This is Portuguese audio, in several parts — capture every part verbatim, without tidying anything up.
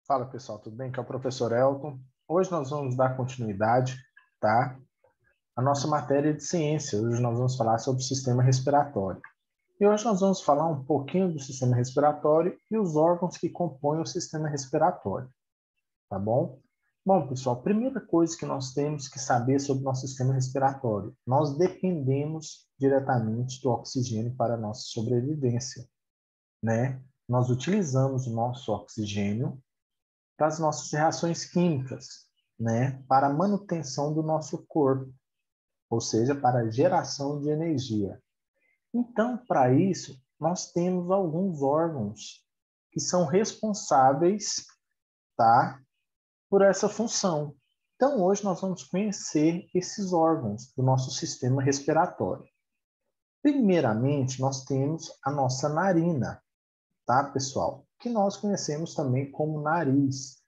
Fala pessoal, tudo bem? Aqui é o professor Elton. Hoje nós vamos dar continuidade, tá? A nossa matéria de ciência. Hoje nós vamos falar sobre o sistema respiratório. E hoje nós vamos falar um pouquinho do sistema respiratório e os órgãos que compõem o sistema respiratório, tá bom? Bom, pessoal, a primeira coisa que nós temos que saber sobre o nosso sistema respiratório, nós dependemos diretamente do oxigênio para a nossa sobrevivência, né? Nós utilizamos o nosso oxigênio para as nossas reações químicas, né? Para a manutenção do nosso corpo, ou seja, para a geração de energia. Então, para isso, nós temos alguns órgãos que são responsáveis, tá, por essa função. Então, hoje nós vamos conhecer esses órgãos do nosso sistema respiratório. Primeiramente, nós temos a nossa narina, tá, pessoal? Que nós conhecemos também como nariz,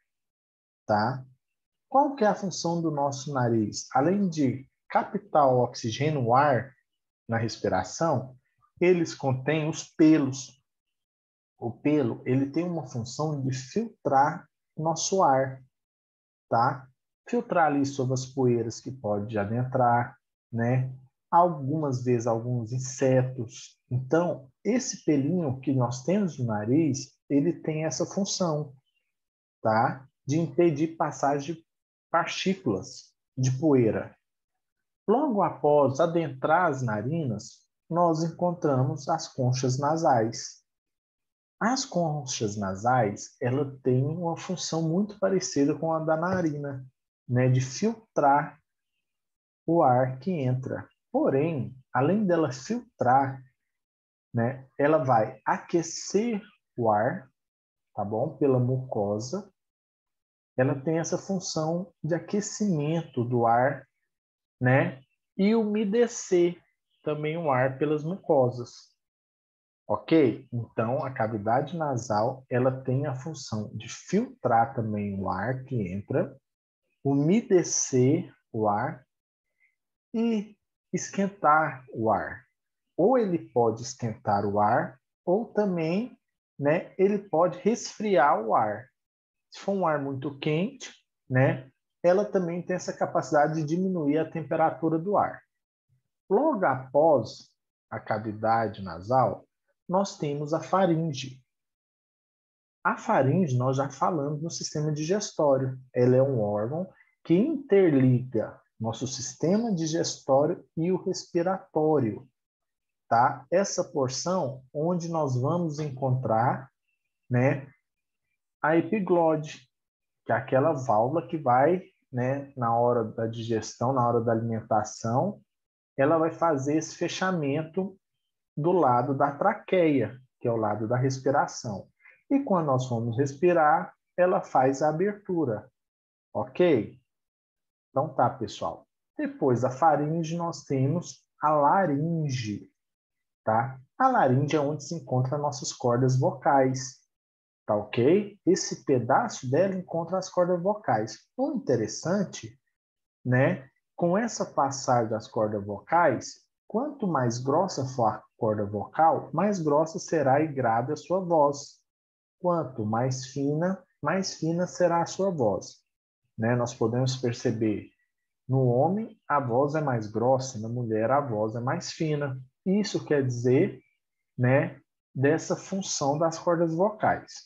tá? Qual que é a função do nosso nariz? Além de captar o oxigênio, o ar na respiração, eles contêm os pelos. O pelo, ele tem uma função de filtrar o nosso ar, tá? Filtrar ali sobre as poeiras que pode adentrar, né? Algumas vezes alguns insetos. Então, esse pelinho que nós temos no nariz, ele tem essa função, tá? De impedir passagem de partículas de poeira. Logo após adentrar as narinas, nós encontramos as conchas nasais. As conchas nasais, ela tem uma função muito parecida com a da narina, né, de filtrar o ar que entra. Porém, além dela filtrar, né, ela vai aquecer o ar, tá bom? Pela mucosa. Ela tem essa função de aquecimento do ar, né? E umedecer também o ar pelas mucosas. Ok? Então, a cavidade nasal, ela tem a função de filtrar também o ar que entra, umedecer o ar e esquentar o ar. Ou ele pode esquentar o ar, ou também, né, ele pode resfriar o ar. Se for um ar muito quente, né, ela também tem essa capacidade de diminuir a temperatura do ar. Logo após a cavidade nasal, nós temos a faringe. A faringe, nós já falamos no sistema digestório. Ela é um órgão que interliga nosso sistema digestório e o respiratório, tá? Essa porção onde nós vamos encontrar, né, a epiglode, que é aquela válvula que vai, né, na hora da digestão, na hora da alimentação, ela vai fazer esse fechamento do lado da traqueia, que é o lado da respiração. E quando nós vamos respirar, ela faz a abertura, ok? Então tá, pessoal. Depois da faringe, nós temos a laringe, tá? A laringe é onde se encontram nossas cordas vocais, tá ok? Esse pedaço dela encontra as cordas vocais. O interessante, né? Com essa passagem das cordas vocais, quanto mais grossa for a corda vocal, mais grossa será e grave a sua voz. Quanto mais fina, mais fina será a sua voz, né? Nós podemos perceber, no homem a voz é mais grossa, na mulher a voz é mais fina. Isso quer dizer, né, dessa função das cordas vocais.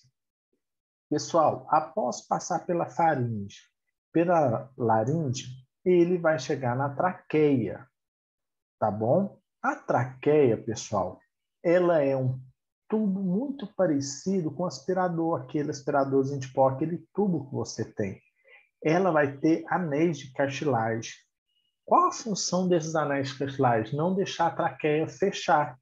Pessoal, após passar pela faringe, pela laringe, ele vai chegar na traqueia, tá bom? A traqueia, pessoal, ela é um tubo muito parecido com o aspirador, aquele aspiradorzinho de pó, aquele tubo que você tem. Ela vai ter anéis de cartilagem. Qual a função desses anéis de cartilagem? Não deixar a traqueia fechar,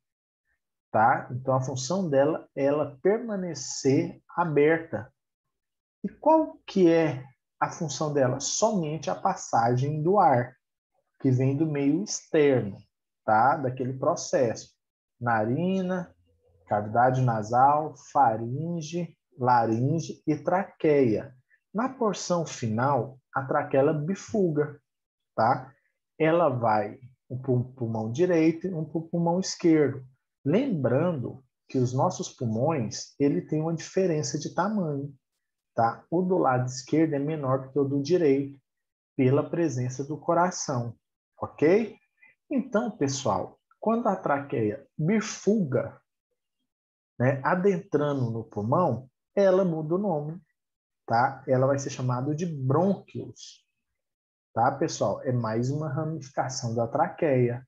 tá? Então, a função dela é ela permanecer aberta. E qual que é a função dela? Somente a passagem do ar, que vem do meio externo, tá? Daquele processo. Narina, cavidade nasal, faringe, laringe e traqueia. Na porção final, a traqueia ela bifuga, tá? Ela vai um para o pulmão direito e um para o pulmão esquerdo. Lembrando que os nossos pulmões, ele tem uma diferença de tamanho. tá? O do lado esquerdo é menor do que o do direito, pela presença do coração, ok? Então, pessoal, quando a traqueia bifurca, né, adentrando no pulmão, ela muda o nome, tá? Ela vai ser chamada de brônquios, tá, pessoal? É mais uma ramificação da traqueia,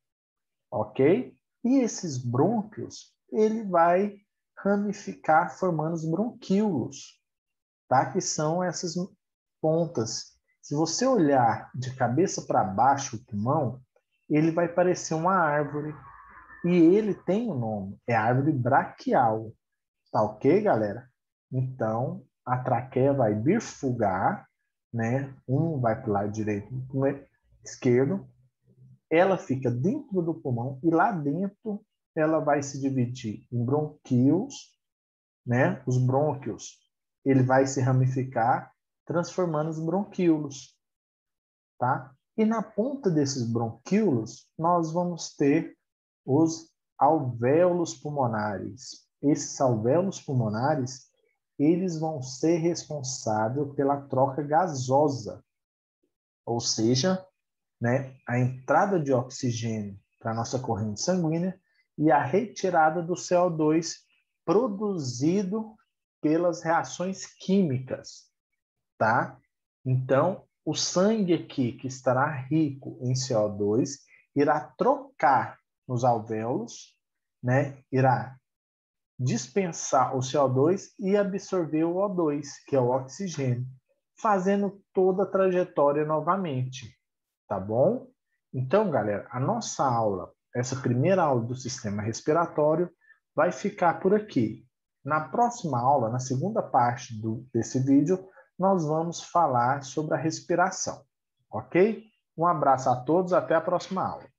ok? E esses brônquios, ele vai ramificar formando os bronquíolos, tá? Que são essas pontas. Se você olhar de cabeça para baixo o pulmão, ele vai parecer uma árvore. E ele tem um nome, é árvore braquial. Tá ok, galera? Então, a traqueia vai bifurcar, né? Um vai para o lado direito e para o lado esquerdo. Ela fica dentro do pulmão e lá dentro ela vai se dividir em bronquíolos, né? Os brônquios, ele vai se ramificar, transformando os bronquíolos, tá? E na ponta desses bronquíolos, nós vamos ter os alvéolos pulmonares. Esses alvéolos pulmonares, eles vão ser responsáveis pela troca gasosa, ou seja, né, a entrada de oxigênio para a nossa corrente sanguínea e a retirada do C O dois produzido pelas reações químicas, tá? Então, o sangue aqui, que estará rico em C O dois, irá trocar nos alvéolos, né? Irá dispensar o C O dois e absorver o O dois, que é o oxigênio, fazendo toda a trajetória novamente, tá bom? Então, galera, a nossa aula, essa primeira aula do sistema respiratório, vai ficar por aqui. Na próxima aula, na segunda parte do, desse vídeo, nós vamos falar sobre a respiração, ok? Um abraço a todos, até a próxima aula.